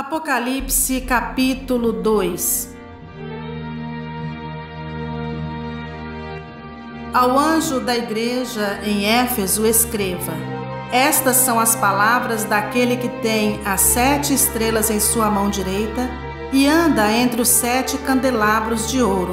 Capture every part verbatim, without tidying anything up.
Apocalipse capítulo dois. Ao anjo da igreja em Éfeso escreva: estas são as palavras daquele que tem as sete estrelas em sua mão direita e anda entre os sete candelabros de ouro.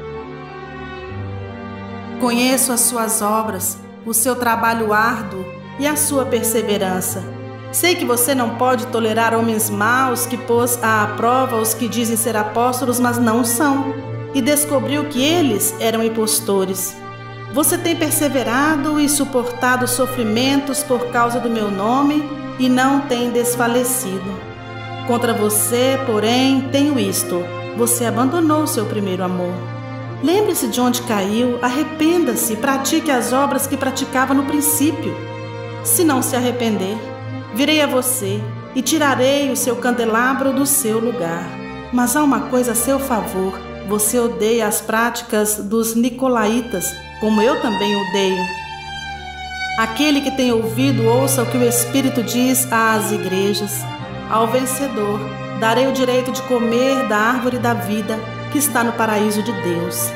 Conheço as suas obras, o seu trabalho árduo e a sua perseverança. Sei que você não pode tolerar homens maus, que pôs à prova os que dizem ser apóstolos, mas não são, e descobriu que eles eram impostores. Você tem perseverado e suportado sofrimentos por causa do meu nome e não tem desfalecido. Contra você, porém, tenho isto: você abandonou seu primeiro amor. Lembre-se de onde caiu, arrependa-se, pratique as obras que praticava no princípio. Se não se arrepender, virei a você e tirarei o seu candelabro do seu lugar. Mas há uma coisa a seu favor: você odeia as práticas dos nicolaítas, como eu também odeio. Aquele que tem ouvido, ouça o que o Espírito diz às igrejas. Ao vencedor, darei o direito de comer da árvore da vida que está no paraíso de Deus.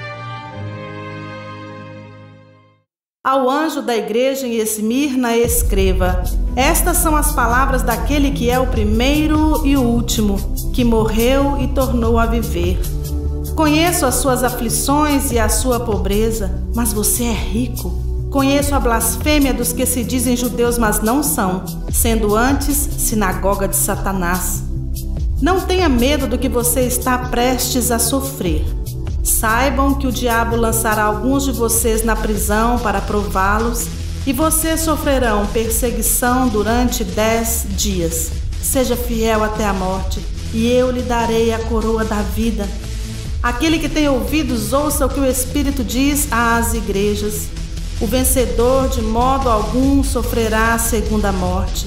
Ao anjo da igreja em Esmirna escreva: estas são as palavras daquele que é o primeiro e o último, que morreu e tornou a viver. Conheço as suas aflições e a sua pobreza, mas você é rico. Conheço a blasfêmia dos que se dizem judeus, mas não são, sendo antes sinagoga de Satanás. Não tenha medo do que você está prestes a sofrer. Saibam que o diabo lançará alguns de vocês na prisão para prová-los, e vocês sofrerão perseguição durante dez dias. Seja fiel até a morte, e eu lhe darei a coroa da vida. Aquele que tem ouvidos, ouça o que o Espírito diz às igrejas. O vencedor de modo algum sofrerá a segunda morte.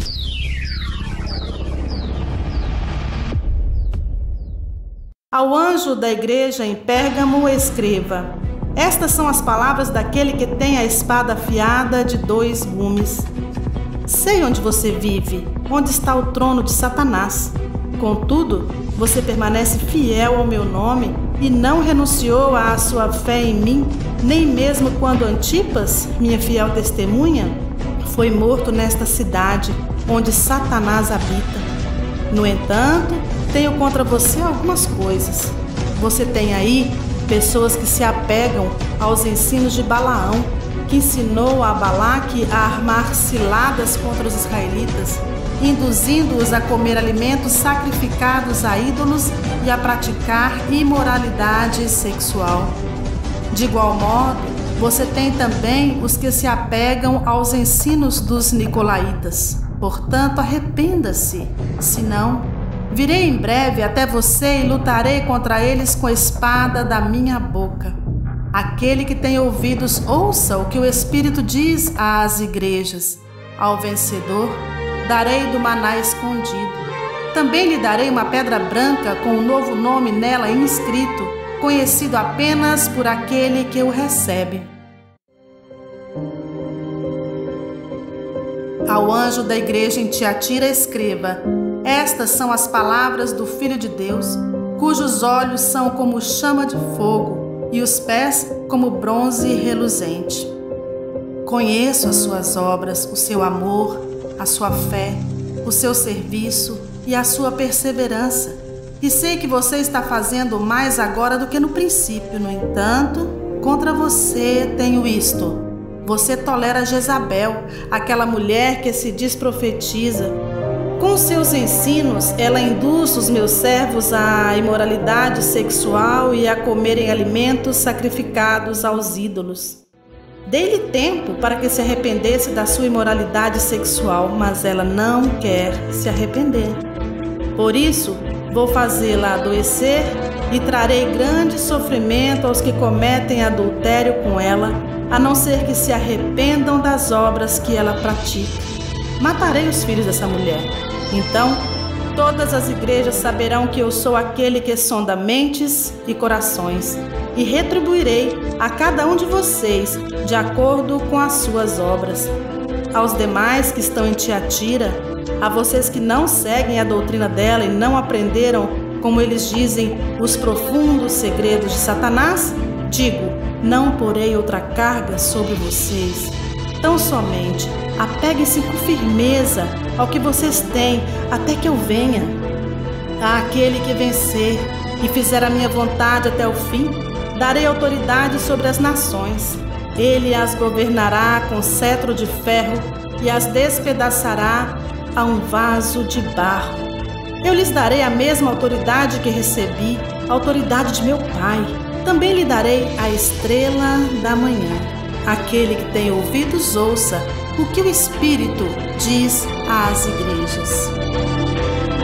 Ao anjo da igreja em Pérgamo escreva: estas são as palavras daquele que tem a espada afiada de dois gumes. Sei onde você vive, onde está o trono de Satanás. Contudo, você permanece fiel ao meu nome e não renunciou à sua fé em mim, nem mesmo quando Antipas, minha fiel testemunha, foi morto nesta cidade onde Satanás habita. No entanto, tenho contra você algumas coisas. Você tem aí pessoas que se apegam aos ensinos de Balaão, que ensinou a Balaque a armar ciladas contra os israelitas, induzindo-os a comer alimentos sacrificados a ídolos e a praticar imoralidade sexual. De igual modo, você tem também os que se apegam aos ensinos dos nicolaítas. Portanto, arrependa-se, senão virei em breve até você e lutarei contra eles com a espada da minha boca. Aquele que tem ouvidos, ouça o que o Espírito diz às igrejas. Ao vencedor, darei do maná escondido. Também lhe darei uma pedra branca com um novo nome nela inscrito, conhecido apenas por aquele que o recebe. Ao anjo da igreja em Tiatira escreva: estas são as palavras do Filho de Deus, cujos olhos são como chama de fogo e os pés como bronze reluzente. Conheço as suas obras, o seu amor, a sua fé, o seu serviço e a sua perseverança. E sei que você está fazendo mais agora do que no princípio. No entanto, contra você tenho isto: você tolera Jezabel, aquela mulher que se diz profetiza. Com seus ensinos, ela induz os meus servos à imoralidade sexual e a comerem alimentos sacrificados aos ídolos. Dei-lhe tempo para que se arrependesse da sua imoralidade sexual, mas ela não quer se arrepender. Por isso, vou fazê-la adoecer e trarei grande sofrimento aos que cometem adultério com ela, a não ser que se arrependam das obras que ela pratica. Matarei os filhos dessa mulher. Então, todas as igrejas saberão que eu sou aquele que sonda mentes e corações, e retribuirei a cada um de vocês de acordo com as suas obras. aos demais que estão em Tiatira, a vocês que não seguem a doutrina dela e não aprenderam, como eles dizem, os profundos segredos de Satanás, digo, não porei outra carga sobre vocês. Tão somente apeguem-se com firmeza ao que vocês têm até que eu venha. Àquele que vencer e fizer a minha vontade até o fim, darei autoridade sobre as nações. Ele as governará com cetro de ferro e as despedaçará a um vaso de barro. Eu lhes darei a mesma autoridade que recebi, a autoridade de meu Pai. Também lhe darei a estrela da manhã. Aquele que tem ouvidos, ouça o que o Espírito diz às igrejas.